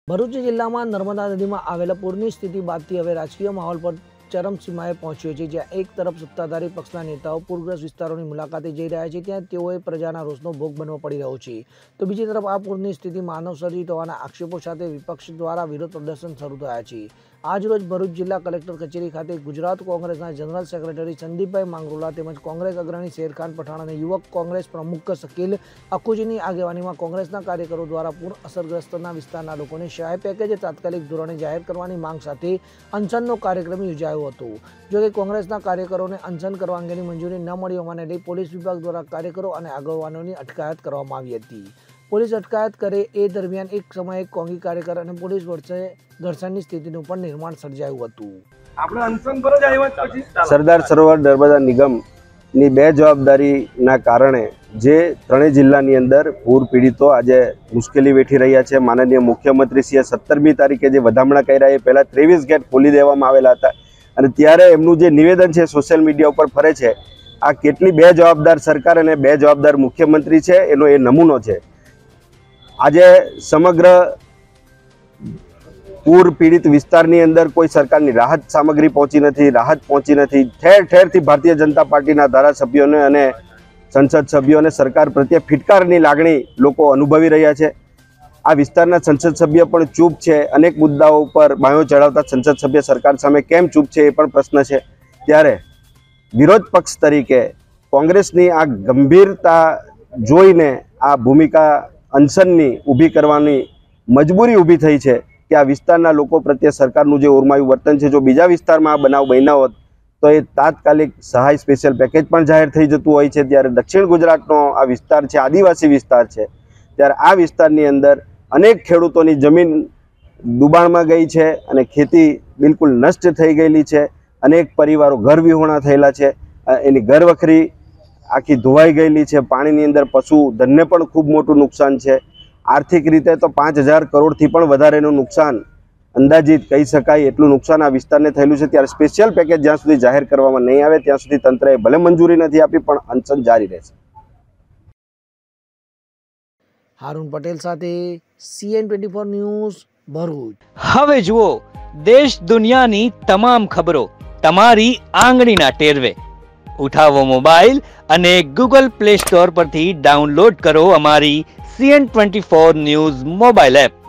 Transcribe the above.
ભરૂચ જિલ્લામાં નર્મદા નદીમાં આવેલા પૂરની સ્થિતિ બાદથી હવે રાજકીય માહોલ પર ચરમસીમાએ પહોંચ્યો છે, જ્યાં એક તરફ સત્તાધારી પક્ષના નેતાઓ પૂરગ્રસ્ત વિસ્તારોની મુલાકાતે જઈ રહ્યા છે, ત્યાં તેઓએ પ્રજાના રોષનો ભોગ બનવો પડી રહ્યો છે, તો બીજી તરફ આ પૂરની સ્થિતિ માનવસર્જિત હોવાના આક્ષેપો સાથે વિપક્ષ દ્વારા વિરોધ પ્રદર્શન શરૂ થયા છે। આજરોજ ભરૂચ જિલ્લા કલેક્ટર કચેરી ખાતે ગુજરાત કોંગ્રેસના જનરલ સેક્રેટરી સંદીપભાઈ માંગરોલા તેમજ કોંગ્રેસ અગ્રણી શેરખાન પઠાણ અને યુવક કોંગ્રેસ પ્રમુખ શકીલ અકુજીની આગેવાનીમાં કોંગ્રેસના કાર્યકરો દ્વારા પૂર અસરગ્રસ્તના વિસ્તારના લોકોને સહાય પેકેજ તાત્કાલિક ધોરણે જાહેર કરવાની માંગ સાથે અનશનનો કાર્યક્રમ યોજાયો હતો। જોકે કોંગ્રેસના કાર્યકરોને અનશન કરવા અંગેની મંજૂરી ન મળી હોવાને લઈ પોલીસ વિભાગ દ્વારા કાર્યકરો અને આગેવાનોની અટકાયત કરવામાં આવી હતી। પોલીસ અટકાયત કરે એ દરમિયાન એક સમયે કોંગી કાર્યકર અને પોલીસ વચ્ચે ઘર્ષણની સ્થિતિનું પણ નિર્માણ સર્જાયું હતું। સરદાર સરોવર નર્મદા નિગમની બે જવાબદારીના કારણે જે ત્રણેય જિલ્લાની અંદર પૂર પીડિતો આજે મુશ્કેલી વેઠી રહ્યા છે। માનનીય મુખ્યમંત્રીશ્રીએ 17મી તારીખે જે વધામણા કર્યા એ પહેલાં 23 ગેટ ખોલી દેવામાં આવેલા હતા અને ત્યારે એમનું જે નિવેદન છે સોશિયલ મીડિયા ઉપર ફરે છે, આ કેટલી બે જવાબદાર સરકાર અને બે જવાબદાર મુખ્યમંત્રી છે એનો એ નમૂનો છે। આજે સમગ્ર પૂર પીડિત વિસ્તારની અંદર કોઈ સરકારની રાહત સામગ્રી પહોંચી નથી, રાહત પહોંચી નથી। ઠેર ઠેરથી ભારતીય જનતા પાર્ટીના ધારાસભ્યોને અને સંસદ સભ્યોને સરકાર પ્રત્યે ફિટકારની લાગણી લોકો અનુભવી રહ્યા છે। આ વિસ્તારના સંસદ સભ્ય પણ ચૂપ છે। અનેક મુદ્દાઓ ઉપર બાયો ચડાવતા સંસદ સભ્ય સરકાર સામે કેમ ચૂપ છે એ પણ પ્રશ્ન છે। ત્યારે વિરોધ પક્ષ તરીકે કોંગ્રેસની આ ગંભીરતા જોઈને આ ભૂમિકા અનશનની ઊભી કરવાની મજબૂરી ઊભી થઈ છે કે આ વિસ્તારના લોકો પ્રત્યે સરકારનું જે ઓરમાયું વર્તન છે, જો બીજા વિસ્તારમાં આ બનાવ બન્યા હોત તો એ તાત્કાલિક સહાય સ્પેશિયલ પેકેજ પણ જાહેર થઈ જતું હોય છે। ત્યારે દક્ષિણ ગુજરાતનો આ વિસ્તાર છે, આદિવાસી વિસ્તાર છે, ત્યારે આ વિસ્તારની અંદર અનેક ખેડૂતોની જમીન ડૂબાણમાં ગઈ છે અને ખેતી બિલકુલ નષ્ટ થઈ ગયેલી છે। અનેક પરિવારો ઘર વિહોણા થયેલા છે, એની ઘરવખરી આખી ધોવાઈ ગયેલી છે। પાણીની અંદર પશુધનને પણ ખૂબ મોટું નુકસાન છે। આર્થિક રીતે તો 5000 કરોડથી પણ વધારેનું નુકસાન અંદાજિત કહી શકાય એટલું નુકસાન આ વિસ્તારને થયેલું છે। ત્યારે સ્પેશિયલ પેકેજ જ્યાં સુધી જાહેર કરવામાં નહીં આવે ત્યાં સુધી તંત્રએ ભલે મંજૂરી નથી આપી પણ અનશન જારી રહેશે। હારૂન પટેલ સાથે CN24 ન્યૂઝ ભરૂચ। હવે જુઓ દેશ દુનિયાની તમામ ખબરો તમારી આંગળીના ટેરવે। ઉઠાવો મોબાઈલ અને Google Play Store પરથી ડાઉનલોડ કરો અમારી CN24 ન્યૂઝ મોબાઈલ એપ।